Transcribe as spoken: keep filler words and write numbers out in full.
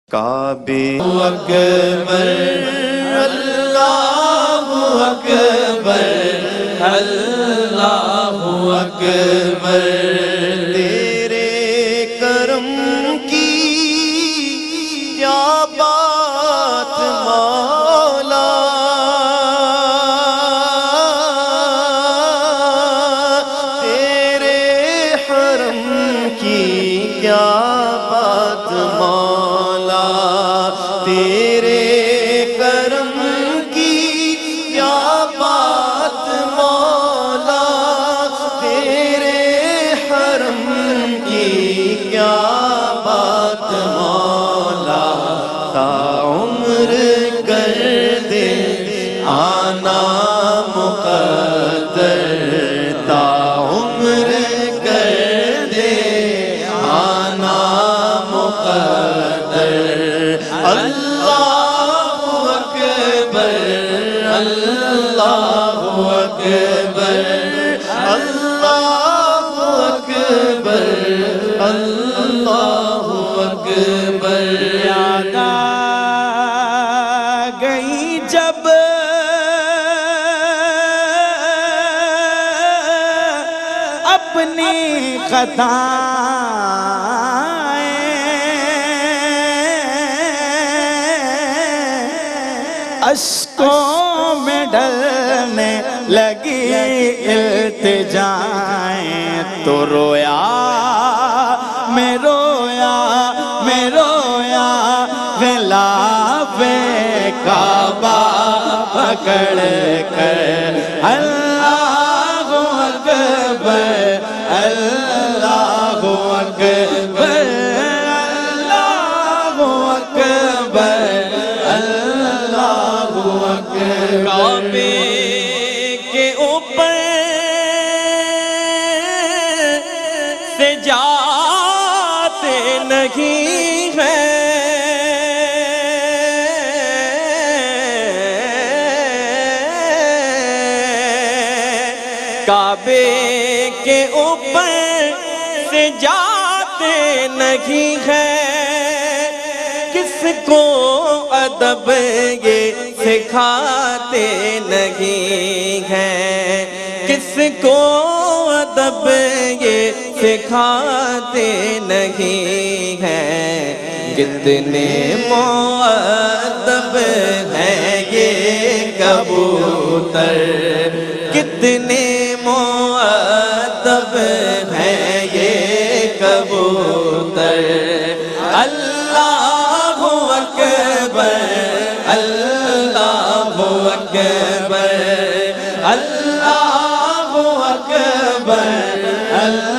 کعبے اکبر اللہ اکبر اللہ اکبر تیرے کرم کی کیا بات مولا تیرے حرم کی کیا بات مولا تیرے کرم کی کیا بات مولا تیرے حرم کی کیا بات مولا تا عمر کر دے آنا مقدر تا عمر کر دے آنا مقدر اللہ اکبر اللہ اکبر اللہ اکبر اللہ اکبر یاد آ گئی جب اپنی خطائیں اشکوں میں ڈھلنے لگی التجائیں تو رویا میں رویا میں رویا غلاف کعبہ پکڑ کر اللہ اکبر اللہ اکبر اللہ اکبر اللہ اکبر کعبے کے اوپر سے جاتے نہیں ہیں کعبے کے اوپر سے جاتے نہیں ہیں کس کو ادب یہ سکھاتے نہیں ہیں کس کو ادب یہ سکھاتے نہیں ہیں کتنے مؤدب ہیں یہ کبوتر کتنے مؤدب ہیں یہ کبوتر اللہ اکبر اللہ اکبر اللہ اکبر اللہ